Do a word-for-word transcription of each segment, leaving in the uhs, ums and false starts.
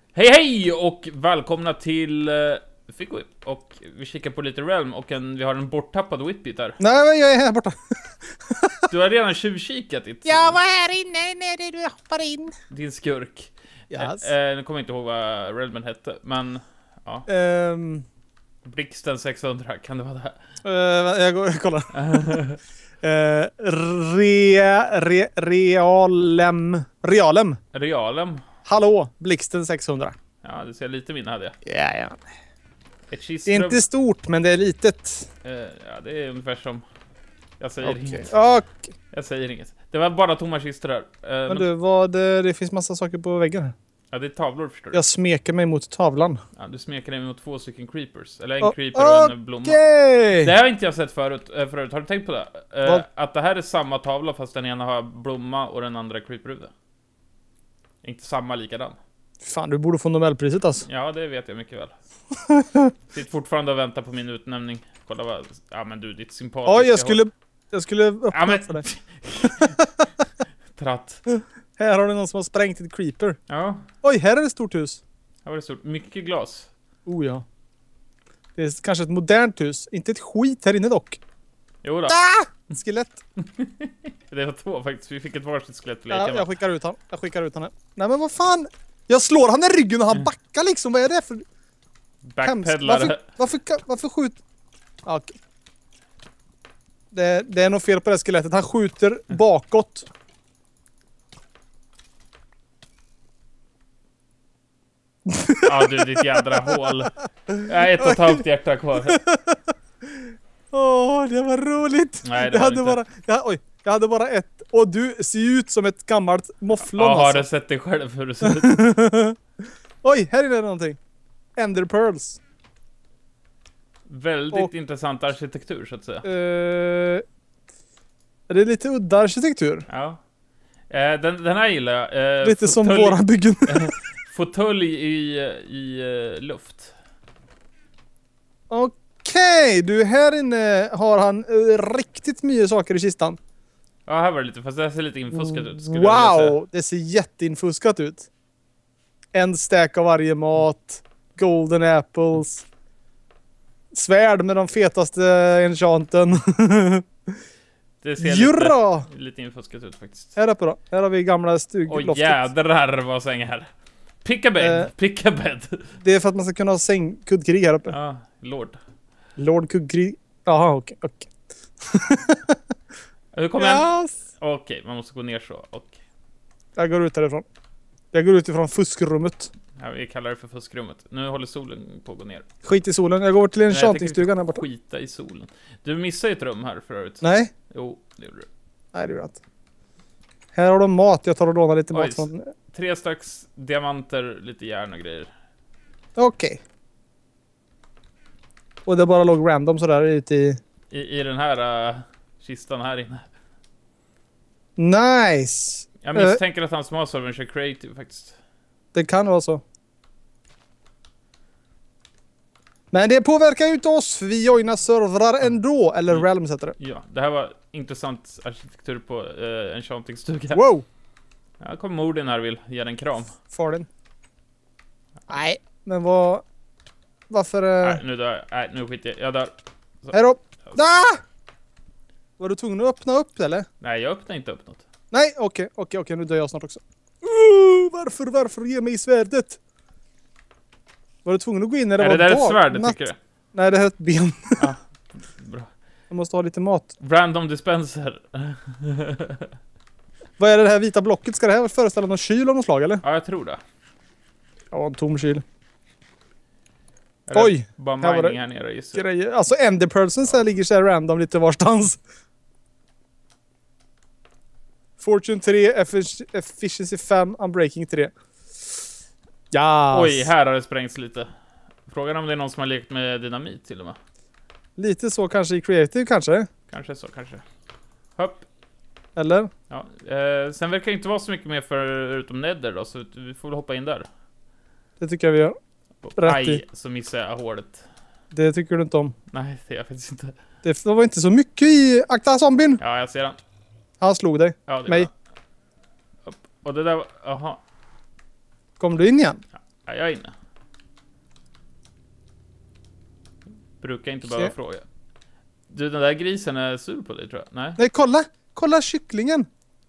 Hej hej och välkomna till uh, Figwhip. Och vi kikar på lite Realm och en, vi har en borttappad Whitbit här. Nej, jag är här borta. Du har redan tjuvkikat ditt... Jag var här inne när du hoppade in. Din skurk. Yes. Eh, eh, nu kommer jag inte ihåg vad Realmen hette, men... Ja. Um, Blixten sexhundra, kan det vara det här? uh, jag går och kollar. uh, re, re, realem. Realem. Realem. Hallå, Blixten sexhundra. Ja, du ser lite min hade jag. Ja, ja. Ett Det kistrum. är inte stort, men det är litet. Eh, ja, det är ungefär som... Jag säger Okay. inget. Okay. Jag säger inget. Det var bara tomma kistor där. Eh, Men du, vad, det, det finns massa saker på väggen här. Ja, det är tavlor förstår du. Jag smeker mig mot tavlan. Ja, du smeker dig mot två stycken creepers. Eller en Oh, creeper och en blomma. Okay. Det har inte jag sett förut, äh, förut. Har du tänkt på det? Äh, Vad? att det här är samma tavla fast den ena har blomma och den andra creeperhuvud. Inte samma likadan. Fan, du borde få Nobelpriset alltså. Ja, det vet jag mycket väl. Sitter fortfarande och väntar på min utnämning. Kolla vad... Ja, men du, ditt sympatiska... Ja, jag skulle... Jag skulle öppna Ja, men... för dig. Tratt. Här har du någon som har sprängt ett creeper. Ja, Oj, här är det ett stort hus. här var det stort. Mycket glas. Oh ja. Det är kanske ett modernt hus. Inte ett skit här inne dock. Jo då. Ah! Skelett. Det var två faktiskt. Vi fick ett varsitt skelett att leka Ja, med. jag skickar ut han. Jag skickar ut han här. Nej men vad fan? Jag slår han i ryggen och han backar liksom. Vad är det för... Backpedlare. Varför, varför, varför skjut... Ah, okej. Det, det är nog fel på det skelettet. Han skjuter bakåt. Ja, du, ditt jädra hål. Jag har ett och ett halvt hjärta kvar. Åh, det var roligt. Nej, det jag var hade inte. bara... Jag, oj, jag hade bara ett. Och du ser ut som ett gammalt mofflon Ja, har alltså. du sett dig själv hur du ser ut? Oj, här är det någonting. Ender Pearls. Väldigt Och- intressant arkitektur så att säga. Uh, det är lite udda arkitektur. Ja. Eh, den, den här gillar jag. Eh, Lite som fåtölj- våra byggen. Fåtölj i, i uh, luft. Okej, du här inne har han uh, riktigt mycket saker i kistan. Ja, här var det lite, fast det här ser lite infuskat ut. skulle jag vilja Wow, det ser jätteinfuskat ut. En stack av varje mat. Golden apples. Svärd med de fetaste enchanten. säga. Det ser Jurra! lite, lite infuskat ut faktiskt. Här uppe då. Här har vi gamla Oj stugloftet. jädrar vad säng här. Pick a bed, Eh. pick a bed. Det är för att man ska kunna ha säng, kuddkrig här uppe. Ja, lord. Lord kuddkrig. Jaha, okej. okej. Hur kommer jag? Yes. Okej, man måste gå ner så. Okej. Jag går ut härifrån. Jag går ut ifrån fuskrummet. Ja, vi kallar det för fuskrummet. Nu håller solen på att gå ner. Skit i solen. Jag går till Nej, jag enchantingstugan här borta. Skita i solen. Du missade ett rum här förut. Nej. Jo, det gjorde du. Nej, det gör jag inte. Här har de mat. Jag tar och lånar lite Oj. mat från... Tre slags diamanter, lite järn och grejer. Okej. Och det bara låg random sådär ute i... I, i den här uh, kistan här inne. Nice! Jag Eh, misstänker att han som har servern kör creative faktiskt. det kan vara så. Men det påverkar ju inte oss, för vi joinar servrar ändå. Eller Mm. Realms heter det. Ja, det här var intressant arkitektur på uh, en chantingstuga. Wow! Ja, kom Mordin här och vill ge den en kram. Far Nej, men vad... Varför... Nej, Uh... nu dör jag. Nej, nu skiter jag. Jag dör. Här då! Ah! Var du tvungen att öppna upp eller? Nej, jag öppnar inte upp något. Nej, okej, okej, okej, nu dör jag snart också. Uh, varför, varför? Ge mig svärdet! Var du tvungen att gå in när det Är var det där ett dag- svärd, natt? tycker du? Nej, det här är ett ben. Ja, bra. Jag måste ha lite mat. Random dispenser. Vad är det här vita blocket? Ska det här föreställa någon kyl av något slag, eller? Ja, jag tror det. Ja, en tom kyl. Är det Oj, bara här var mining det här nere gissar jag. Grejer. Alltså Ender Person så här ligger så här random lite varstans. Fortune tre, effic- Efficiency fem, Unbreaking tre. Ja. Oj, här har det sprängts lite. Frågan om det är någon som har lekt med dynamit till och med. Lite så kanske i Creative kanske. Kanske så, kanske. Hopp. Eller? Ja. Eh, sen verkar det inte vara så mycket mer förutom Nether då, så vi får väl hoppa in där. Det tycker jag vi gör. Och, Rätt aj, i. så missade jag hålet. Det tycker du inte om. Nej, det är jag faktiskt inte. Det var inte så mycket i akta zombien. Ja, jag ser den. Han slog dig. Ja, det Mig. var. Upp. Och det där var... Aha. Kom du in igen? Ja, jag är inne. Brukar inte behöva fråga. Du, den där grisen är sur på dig, tror jag. Nej. Nej, kolla! Kolla kycklingen!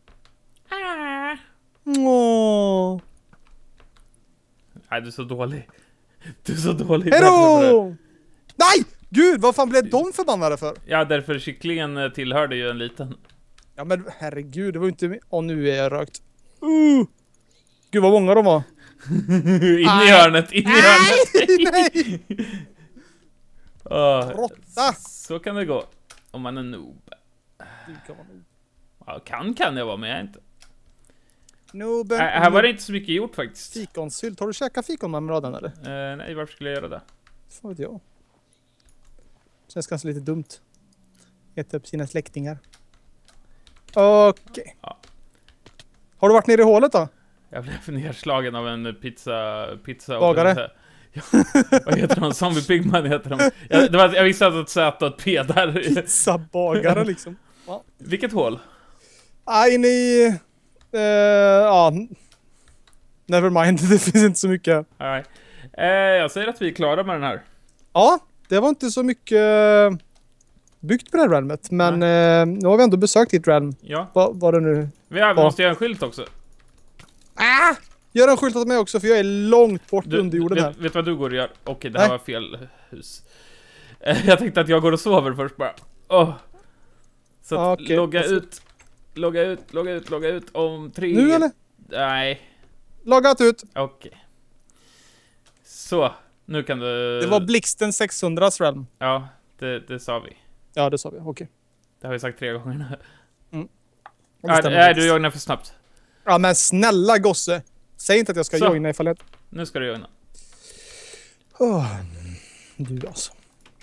Åh. Nej, du är så dålig. Du är så dålig. Hejdå! Nej! Gud, vad fan blev de förbannade för? Ja, därför kycklingen tillhörde ju en liten. Ja, men herregud, det var ju inte... Åh, nu är jag rökt. Uh. Gud, vad många de var. In i hörnet, in i hörnet. Nej! Oh, Råtta! så kan det gå. Om man är noob. Du kan vara noob. Ja, kan kan jag vara, men jag är inte. Nooben. Äh, här var det inte så mycket gjort faktiskt. Fikonsylt. Har du käkat fikonmarmeladen eller? Uh, nej, varför skulle jag göra det? Får vet jag. Känns kanske lite dumt. Äta upp sina släktingar. Okej. Okay. Ja. Har du varit nere i hålet då? Jag blev nedslagen av en pizza... pizza Bagare? Ja, vad heter de? Zombie Pigman heter de. Jag, det var, jag visste att ett Z och ett P där. Pizzabagare liksom. Ja. Vilket hål? Ah, inne i... Uh, ja... Never mind, det finns inte så mycket. Nej. Eh, jag säger att vi är klara med den här. Ja, det var inte så mycket byggt på det här realmet. Men eh, nu har vi ändå besökt ditt realm. Ja. Vad var det nu? Vi har, ja. måste göra en skylt också. Ah! Gör en skylt åt mig också, för jag är långt bort Du, under jorden vet, här. vet vad du går och gör? Okej, det här Nej. var fel hus. Eh, jag tänkte att jag går och sover först bara. Oh. Så att Okay. logga ut. Logga ut, logga ut, logga ut om tre... Nu eller? Nej. Loggat ut. Okej. Okay. Så, nu kan du... Det var Blixten sexhundras realm. Ja, det, det sa vi. Ja, det sa vi. Okej. Okay. Det har vi sagt tre gånger nu. Mm. Ja, nej, du joinar för snabbt. Ja, men snälla gosse. Säg inte att jag ska så. joina ifall jag... Nu ska du joina. Oh, du alltså.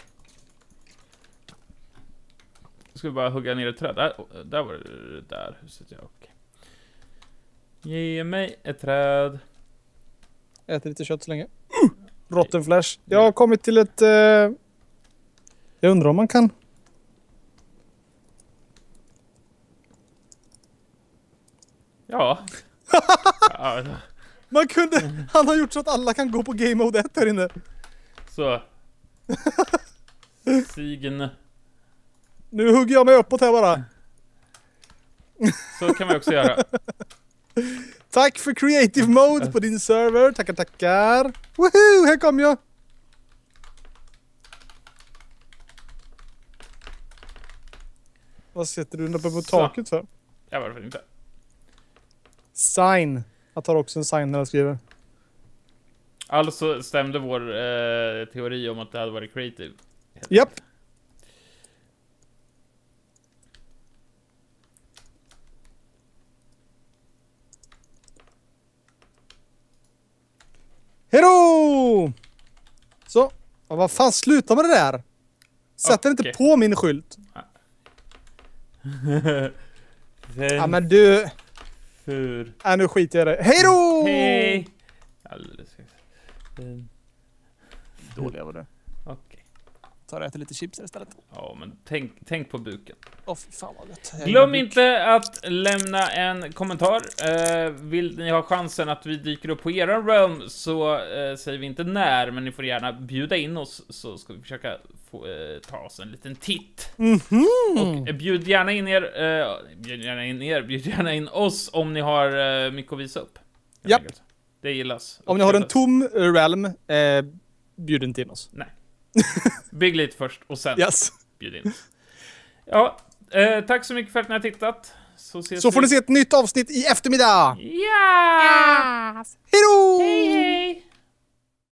Jag ska bara hugga ner ett träd. Där, där var det där huset, ja. Okej. Ge mig ett träd. Jag äter lite kött så länge. Uh, rotten flash. Jag har kommit till ett... Uh... Jag undrar om man kan... Ja. Ja. Man kunde... Han har gjort så att alla kan gå på game mode ett här inne. Så. Sigen. Nu hugger jag mig uppåt här bara. Så kan vi också göra. Tack för creative mode på din server. Tackar, tackar. Woohoo, här kom jag. Vad sätter du den uppe på Så. taket för? Ja, varför inte? Sign. Jag tar också en sign när jag skriver. Alltså stämde vår eh, teori om att det hade varit creative. Japp. Hejdå! Så. Ja, vad fan, sluta med det där. Sätt den Okay. inte på min skylt. Ja, men du... För... Äh, nu skiter jag i det. Hejdå! Hej! Alldeles um. Dåliga var det. Okej. Tar jag äter lite chips istället. Ja, men tänk, tänk på buken. Åh, fy fan vad gött. Glöm inte att lämna en kommentar. Eh, vill ni ha chansen att vi dyker upp på era realm, så eh, säger vi inte när, men ni får gärna bjuda in oss, så ska vi försöka få, eh, ta oss en liten titt. Mm-hmm. Och eh, bjud gärna in er, eh, bjud gärna in er, bjud gärna in oss om ni har eh, mycket att visa upp. Japp. Det gillas. Om ni har en tom realm, eh, bjud inte in oss. Nej. Bygg lite först och sen Yes. bjud in. Ja, eh, tack så mycket för att ni har tittat. Så ses Så får vi. ni se ett nytt avsnitt i eftermiddag. Ja! Hejdå! Hej!